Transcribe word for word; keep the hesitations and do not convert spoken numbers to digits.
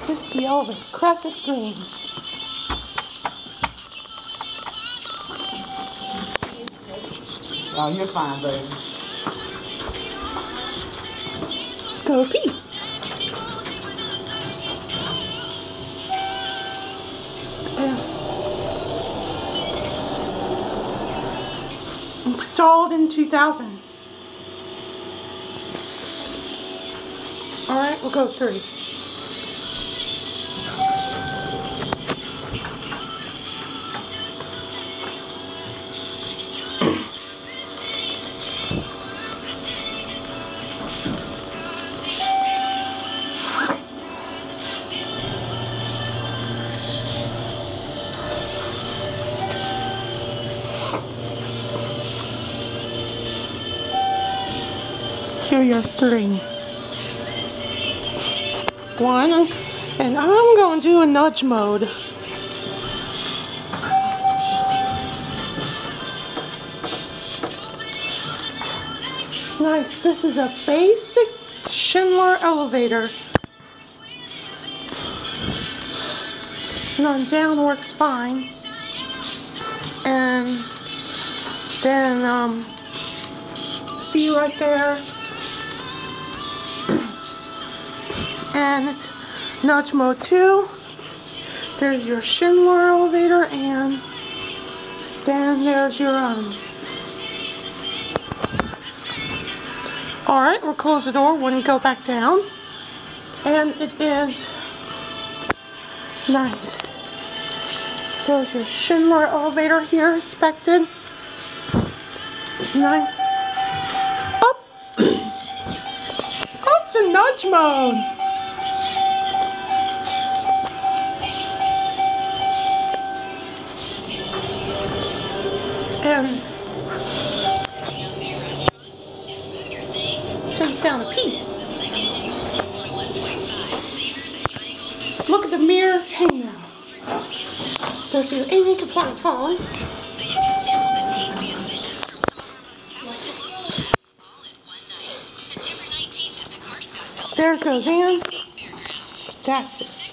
This is the elevator. Crescent Green. Oh, you're fine, baby. Go pee. Yeah. Installed in two thousand. Alright, we'll go three. Here are three. One, and I'm going to do a nudge mode. Nice. This is a basic Schindler elevator. And on down works fine. And then, um, see you right there. And it's nudge mode two. There's your Schindler elevator, and then there's your um. All right, we'll close the door when you go back down, and it is nice. There's your Schindler elevator here, inspected. Nice. Oh, oh, it's a nudge mode. And sends down a pee. Look at the mirror. Hang on. There's your A V compliant phone. There it goes in. That's it.